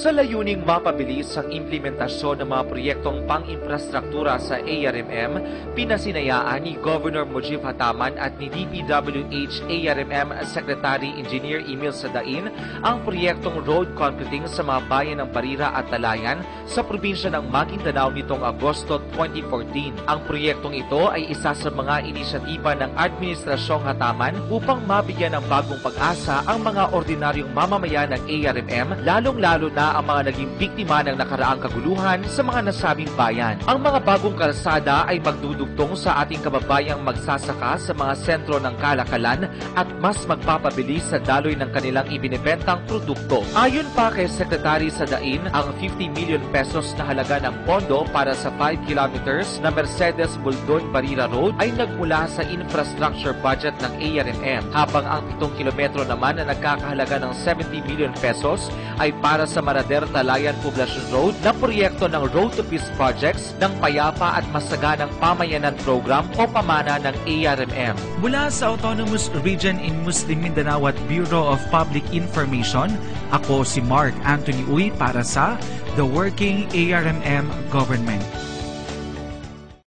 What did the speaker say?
Sa layuning mapabilis ang implementasyon ng mga proyektong pang-infrastruktura sa ARMM, pinasinayaan ni Governor Mujib Hataman at ni DPWH ARMM Secretary Engineer Emil Sadain ang proyektong road concreting sa mga bayan ng Barira at Talayan sa probinsya ng Maguindanao nitong Agosto 2014. Ang proyektong ito ay isa sa mga inisyatiba ng Administrasyong Hataman upang mabigyan ng bagong pag-asa ang mga ordinaryong mamamayan ng ARMM, lalong-lalo na ang mga naging biktima ng nakaraang kaguluhan sa mga nasabing bayan. Ang mga bagong kalsada ay magdudugtong sa ating kababayang magsasaka sa mga sentro ng kalakalan at mas magpapabilis sa daloy ng kanilang ibinebentang produkto. Ayon pa kay Secretary Sadain, ang 50 million pesos na halaga ng pondo para sa 5 kilometers na Mercedes-Buldon-Barira Road ay nagmula sa infrastructure budget ng ARMM, habang ang 7 kilometro naman na nagkakahalaga ng 70 million pesos ay para sa Marader-Talayan Poblacion Road na proyekto ng Road to Peace Projects ng Payapa at Masaganang Pamayanan Program o pamana ng ARMM. Mula sa Autonomous Region in Muslim Mindanao at Bureau of Public Information, ako si Mark Anthony Uy para sa The Working ARMM Government.